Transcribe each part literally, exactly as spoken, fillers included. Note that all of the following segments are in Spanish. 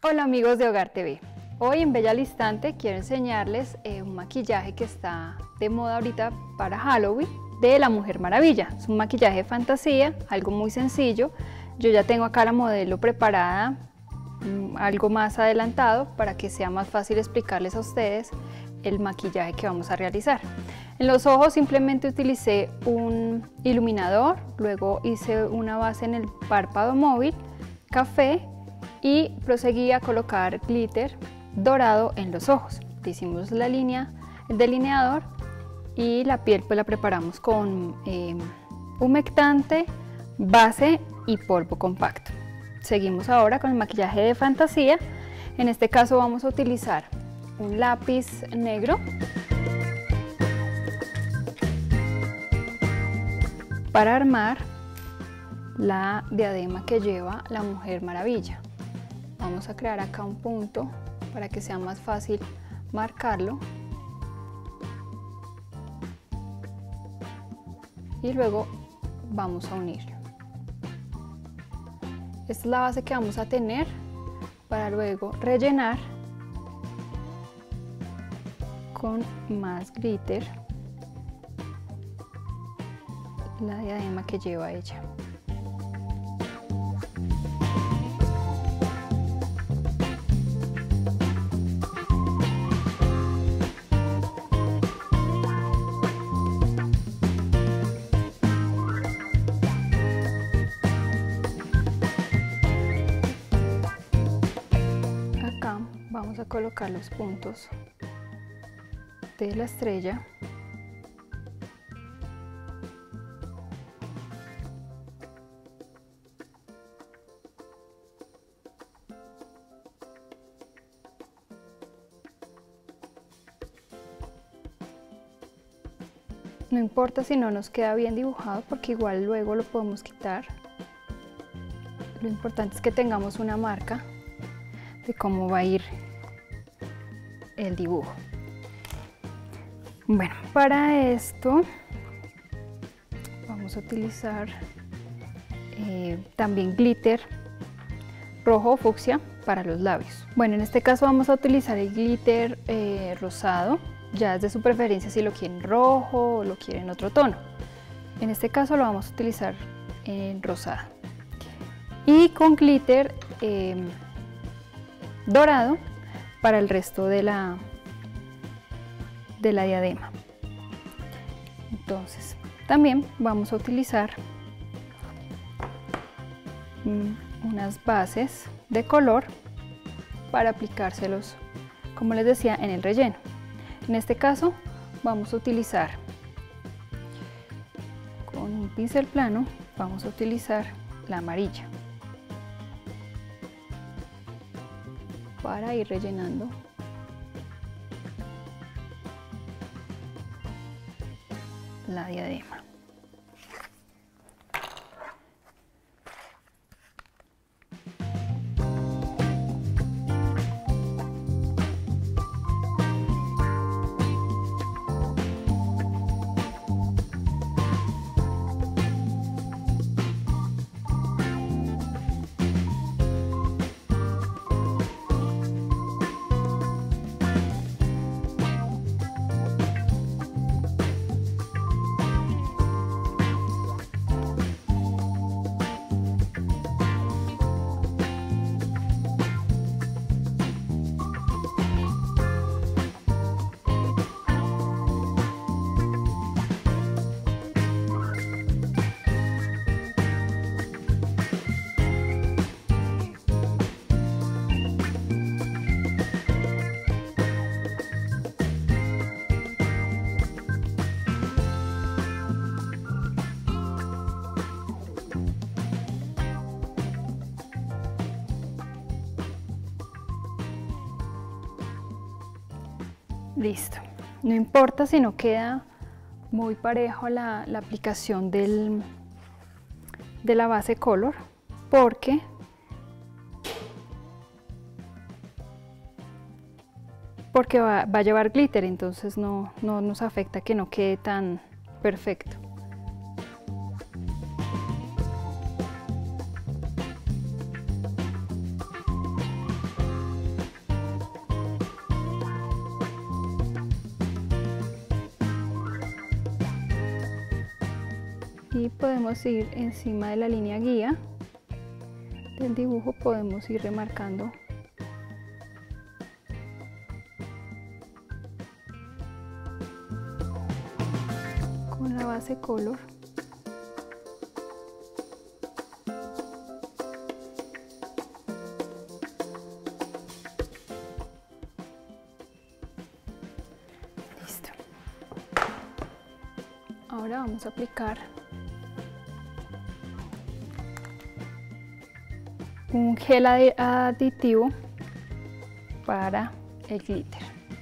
Hola amigos de Hogar T V, hoy en Bella al Instante quiero enseñarles eh, un maquillaje que está de moda ahorita para Halloween de la Mujer Maravilla. Es un maquillaje de fantasía, algo muy sencillo. Yo ya tengo acá la modelo preparada, mmm, algo más adelantado para que sea más fácil explicarles a ustedes el maquillaje que vamos a realizar. En los ojos simplemente utilicé un iluminador, luego hice una base en el párpado móvil, café, y proseguí a colocar glitter dorado en los ojos. Hicimos la línea, el delineador, y la piel pues la preparamos con eh, humectante, base y polvo compacto. Seguimos ahora con el maquillaje de fantasía. En este caso vamos a utilizar un lápiz negro para armar la diadema que lleva la Mujer Maravilla. Vamos a crear acá un punto para que sea más fácil marcarlo y luego vamos a unirlo. Esta es la base que vamos a tener para luego rellenar con más glitter la diadema que lleva ella. Vamos a colocar los puntos de la estrella no importa si no nos queda bien dibujado porque igual luego lo podemos quitar. Lo importante es que tengamos una marca de cómo va a ir el dibujo. Bueno, para esto vamos a utilizar eh, también glitter rojo o fucsia para los labios. Bueno, en este caso vamos a utilizar el glitter eh, rosado, ya es de su preferencia si lo quieren rojo o lo quieren otro tono. En este caso lo vamos a utilizar en rosado. Y con glitter eh, dorado para el resto de la, de la diadema. Entonces, también vamos a utilizar unas bases de color para aplicárselos, como les decía, en el relleno. En este caso, vamos a utilizar con un pincel plano, vamos a utilizar la amarilla para ir rellenando la diadema. Listo, no importa si no queda muy parejo la, la aplicación del, de la base color, porque porque va, va a llevar glitter, entonces no, no nos afecta que no quede tan perfecto. y podemos ir encima de la línea guía del dibujo, podemos ir remarcando con la base color. Listo. Ahora vamos a aplicar un gel aditivo para el glitter.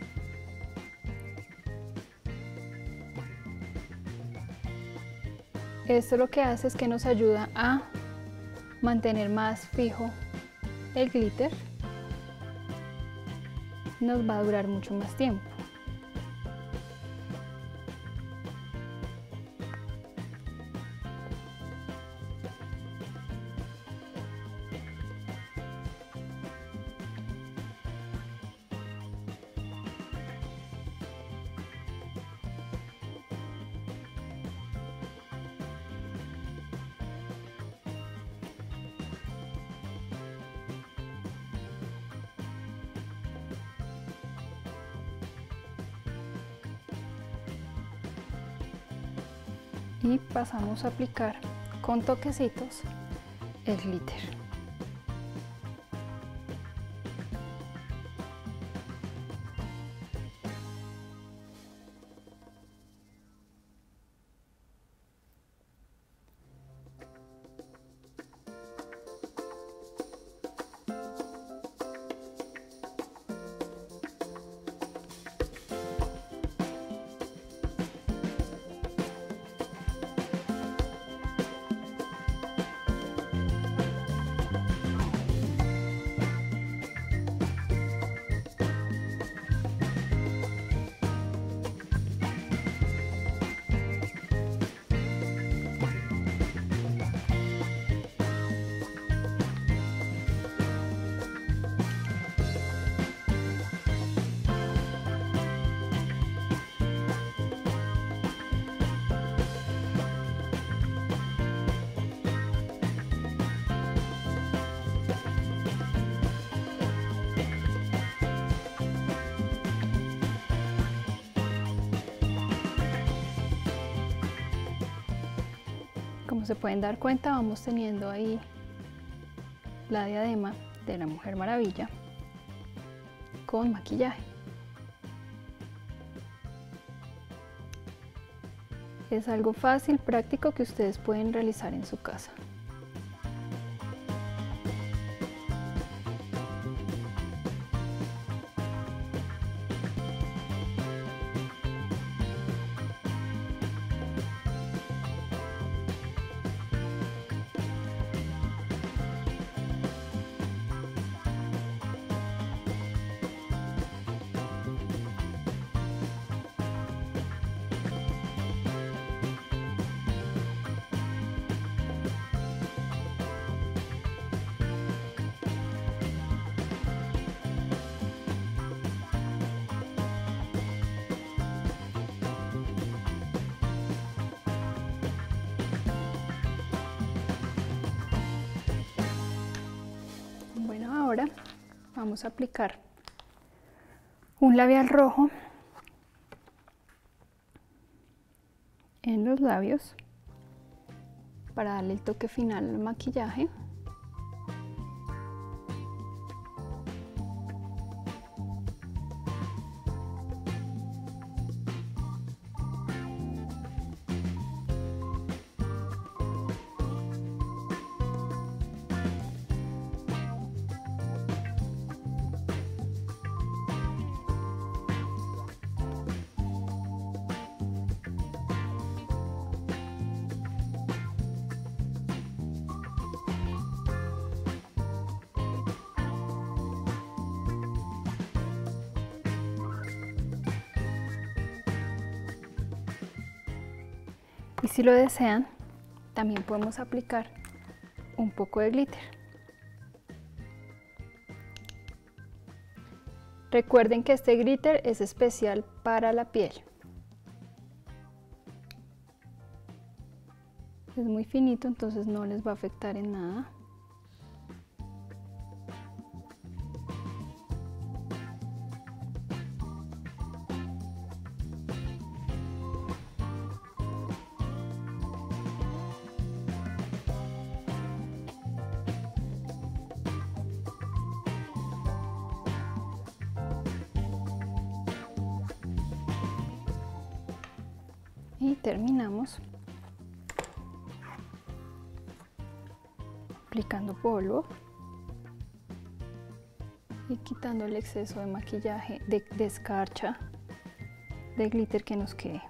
Esto lo que hace es que nos ayuda a mantener más fijo el glitter, nos va a durar mucho más tiempo. Y pasamos a aplicar con toquecitos el glitter. Como se pueden dar cuenta, vamos teniendo ahí la diadema de la Mujer Maravilla con maquillaje. Es algo fácil, práctico, que ustedes pueden realizar en su casa. Ahora vamos a aplicar un labial rojo en los labios para darle el toque final al maquillaje. Y si lo desean, también podemos aplicar un poco de glitter. Recuerden que este glitter es especial para la piel. Es muy finito, entonces no les va a afectar en nada. Y terminamos aplicando polvo y quitando el exceso de maquillaje, de, de escarcha, de glitter que nos quede.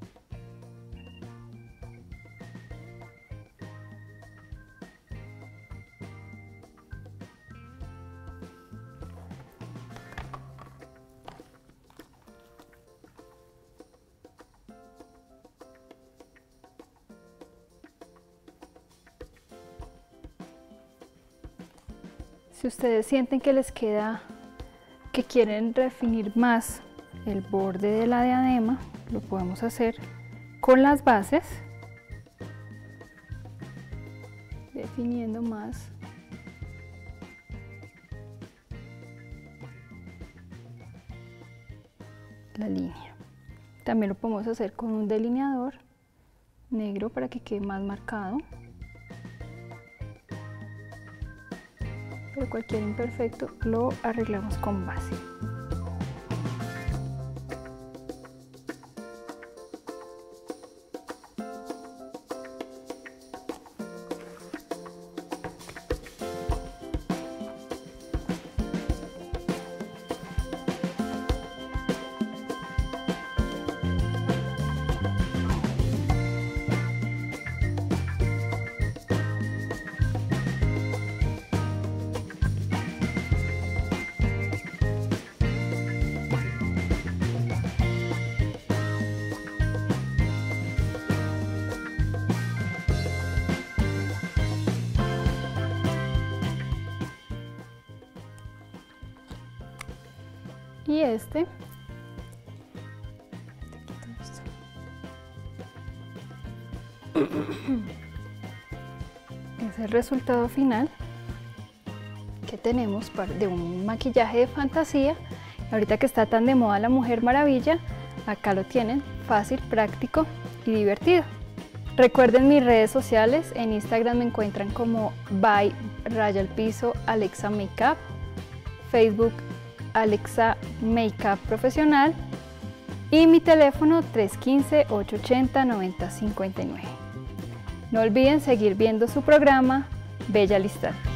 Si ustedes sienten que les queda, que quieren definir más el borde de la diadema, lo podemos hacer con las bases, definiendo más la línea. También lo podemos hacer con un delineador negro para que quede más marcado. Pero cualquier imperfecto lo arreglamos con base. Y este es el resultado final que tenemos de un maquillaje de fantasía. Ahorita que está tan de moda la Mujer Maravilla, acá lo tienen, fácil, práctico y divertido. Recuerden mis redes sociales, en Instagram me encuentran como by raya al piso Alexa Makeup, Facebook Alexa Makeup Profesional y mi teléfono tres uno cinco, ocho ocho cero, nueve cero cinco nueve. No olviden seguir viendo su programa Bella al Instante.